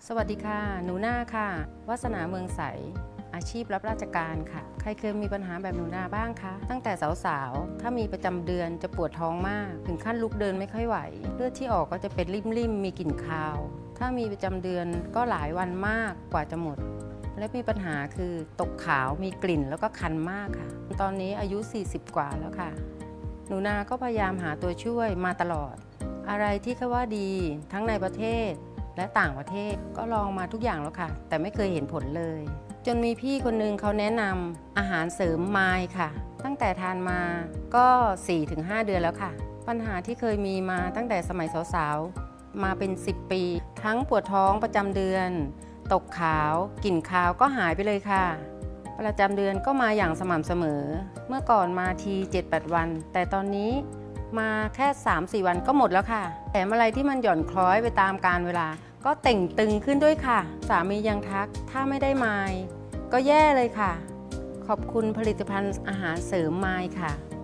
สวัสดีค่ะหนูนาค่ะวาสนาเมืองใสอาชีพรับราชการค่ะใครเคยมีปัญหาแบบหนูนาบ้างคะตั้งแต่สาวๆถ้ามีประจำเดือนจะปวดท้องมากถึงขั้นลุกเดินไม่ค่อยไหวเลือดที่ออกก็จะเป็นริ่มๆมีกลิ่นคาวถ้ามีประจำเดือนก็หลายวันมากกว่าจะหมดและมีปัญหาคือตกขาวมีกลิ่นแล้วก็คันมากค่ะตอนนี้อายุ40กว่าแล้วค่ะหนูนาก็พยายามหาตัวช่วยมาตลอดอะไรที่เขาว่าดีทั้งในประเทศและต่างประเทศก็ลองมาทุกอย่างแล้วค่ะแต่ไม่เคยเห็นผลเลยจนมีพี่คนนึงเขาแนะนำอาหารเสริมไมล์ค่ะตั้งแต่ทานมาก็ 4-5 เดือนแล้วค่ะปัญหาที่เคยมีมาตั้งแต่สมัยสาวๆมาเป็น10 ปีทั้งปวดท้องประจำเดือนตกขาวกลิ่นคาวก็หายไปเลยค่ะประจำเดือนก็มาอย่างสม่ำเสมอเมื่อก่อนมาที 7-8 วันแต่ตอนนี้มาแค่ 3-4 วันก็หมดแล้วค่ะแถมอะไรที่มันหย่อนคล้อยไปตามกาลเวลาก็เต่งตึงขึ้นด้วยค่ะสามียังทักถ้าไม่ได้ไมล์ก็แย่เลยค่ะขอบคุณผลิตภัณฑ์อาหารเสริมไมล์ค่ะ